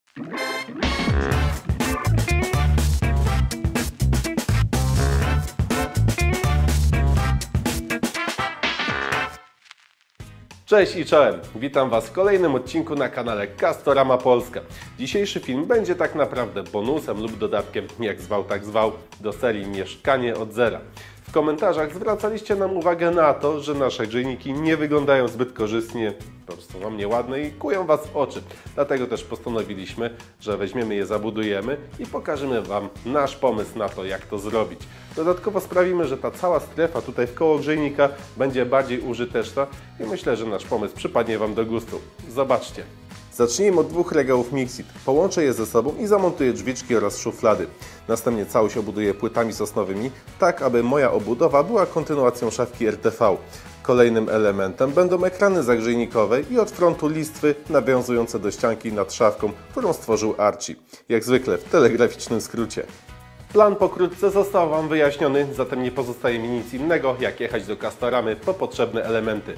Cześć i czołem! Witam Was w kolejnym odcinku na kanale Castorama Polska. Dzisiejszy film będzie tak naprawdę bonusem lub dodatkiem, jak zwał tak zwał, do serii Mieszkanie od zera. W komentarzach zwracaliście nam uwagę na to, że nasze grzejniki nie wyglądają zbyt korzystnie, po prostu wam nieładne i kują Was w oczy. Dlatego też postanowiliśmy, że weźmiemy je, zabudujemy i pokażemy Wam nasz pomysł na to, jak to zrobić. Dodatkowo sprawimy, że ta cała strefa tutaj w koło grzejnika będzie bardziej użyteczna i myślę, że nasz pomysł przypadnie Wam do gustu. Zobaczcie. Zacznijmy od dwóch regałów Mixit. Połączę je ze sobą i zamontuję drzwiczki oraz szuflady. Następnie całość obuduję płytami sosnowymi, tak aby moja obudowa była kontynuacją szafki RTV. Kolejnym elementem będą ekrany zagrzejnikowe i od frontu listwy nawiązujące do ścianki nad szafką, którą stworzył Archie. Jak zwykle w telegraficznym skrócie. Plan pokrótce został Wam wyjaśniony, zatem nie pozostaje mi nic innego, jak jechać do Castoramy po potrzebne elementy.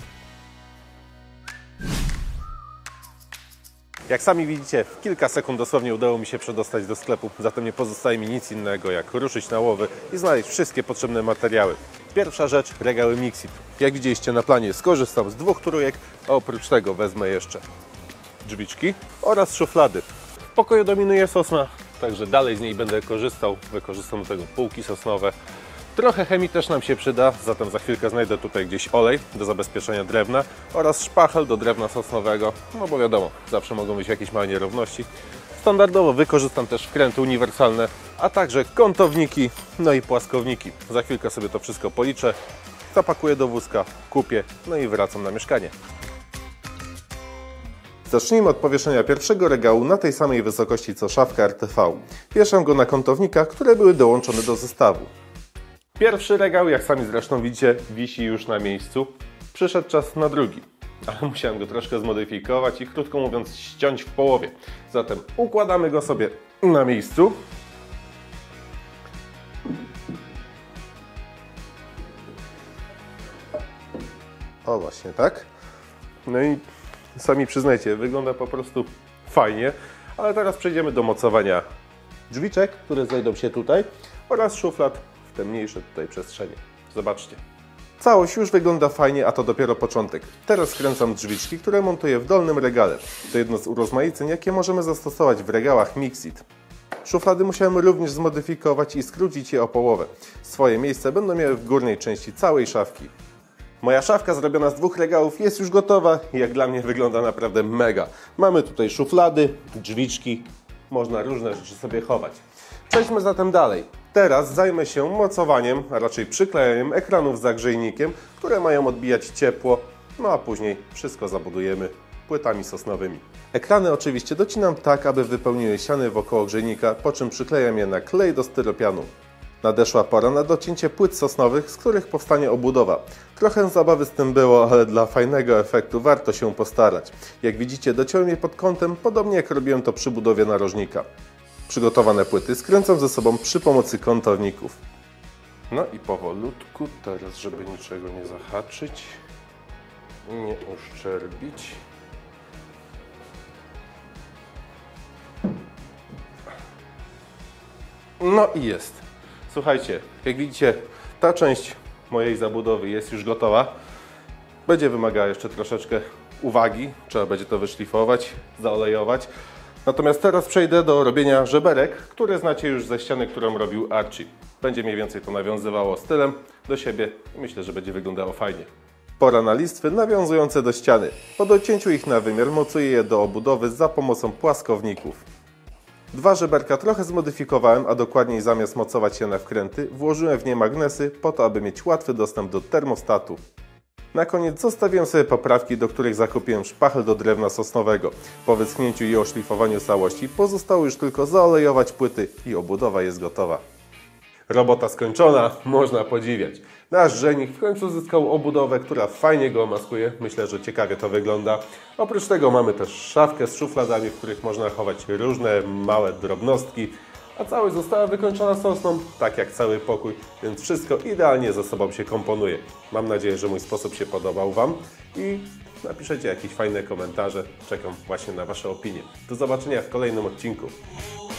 Jak sami widzicie, w kilka sekund dosłownie udało mi się przedostać do sklepu, zatem nie pozostaje mi nic innego, jak ruszyć na łowy i znaleźć wszystkie potrzebne materiały. Pierwsza rzecz, regały Mixit. Jak widzieliście na planie, skorzystam z dwóch trójek, a oprócz tego wezmę jeszcze drzwiczki oraz szuflady. W pokoju dominuje sosna, także dalej z niej będę korzystał. Wykorzystam do tego półki sosnowe. Trochę chemii też nam się przyda, zatem za chwilkę znajdę tutaj gdzieś olej do zabezpieczenia drewna oraz szpachel do drewna sosnowego, no bo wiadomo, zawsze mogą być jakieś małe nierówności. Standardowo wykorzystam też wkręty uniwersalne, a także kątowniki, no i płaskowniki. Za chwilkę sobie to wszystko policzę, zapakuję do wózka, kupię, no i wracam na mieszkanie. Zacznijmy od powieszenia pierwszego regału na tej samej wysokości co szafka RTV. Wieszam go na kątownikach, które były dołączone do zestawu. Pierwszy regał, jak sami zresztą widzicie, wisi już na miejscu. Przyszedł czas na drugi, ale musiałem go troszkę zmodyfikować i krótko mówiąc ściąć w połowie. Zatem układamy go sobie na miejscu. O właśnie tak. No i sami przyznajcie, wygląda po prostu fajnie, ale teraz przejdziemy do mocowania drzwiczek, które znajdą się tutaj oraz szuflad w te mniejsze tutaj przestrzenie. Zobaczcie. Całość już wygląda fajnie, a to dopiero początek. Teraz skręcam drzwiczki, które montuję w dolnym regale. To jedno z urozmaiceń, jakie możemy zastosować w regałach Mixit. Szuflady musiałem również zmodyfikować i skrócić je o połowę. Swoje miejsce będą miały w górnej części całej szafki. Moja szafka zrobiona z dwóch regałów jest już gotowa i jak dla mnie wygląda naprawdę mega. Mamy tutaj szuflady, drzwiczki, można różne rzeczy sobie chować. Przejdźmy zatem dalej. Teraz zajmę się mocowaniem, a raczej przyklejaniem ekranów z zagrzejnikiem, które mają odbijać ciepło, no a później wszystko zabudujemy płytami sosnowymi. Ekrany oczywiście docinam tak, aby wypełniły ściany wokoło grzejnika, po czym przyklejam je na klej do styropianu. Nadeszła pora na docięcie płyt sosnowych, z których powstanie obudowa. Trochę zabawy z tym było, ale dla fajnego efektu warto się postarać. Jak widzicie, dociąłem je pod kątem, podobnie jak robiłem to przy budowie narożnika. Przygotowane płyty skręcam ze sobą przy pomocy kątowników. No i powolutku, teraz żeby niczego nie zahaczyć, nie uszczerbić. No i jest. Słuchajcie, jak widzicie, ta część mojej zabudowy jest już gotowa. Będzie wymagała jeszcze troszeczkę uwagi, trzeba będzie to wyszlifować, zaolejować. Natomiast teraz przejdę do robienia żeberek, które znacie już ze ściany, którą robił Archie. Będzie mniej więcej to nawiązywało stylem do siebie i myślę, że będzie wyglądało fajnie. Pora na listwy nawiązujące do ściany. Po docięciu ich na wymiar mocuję je do obudowy za pomocą płaskowników. Dwa żeberka trochę zmodyfikowałem, a dokładniej zamiast mocować je na wkręty, włożyłem w nie magnesy po to, aby mieć łatwy dostęp do termostatu. Na koniec zostawiłem sobie poprawki, do których zakupiłem szpachel do drewna sosnowego. Po wyschnięciu i oszlifowaniu całości pozostało już tylko zaolejować płyty i obudowa jest gotowa. Robota skończona, można podziwiać. Nasz grzejnik w końcu zyskał obudowę, która fajnie go maskuje. Myślę, że ciekawie to wygląda. Oprócz tego mamy też szafkę z szufladami, w których można chować różne małe drobnostki. A całość została wykończona sosną, tak jak cały pokój, więc wszystko idealnie ze sobą się komponuje. Mam nadzieję, że mój sposób się podobał Wam i napiszecie jakieś fajne komentarze. Czekam właśnie na Wasze opinie. Do zobaczenia w kolejnym odcinku.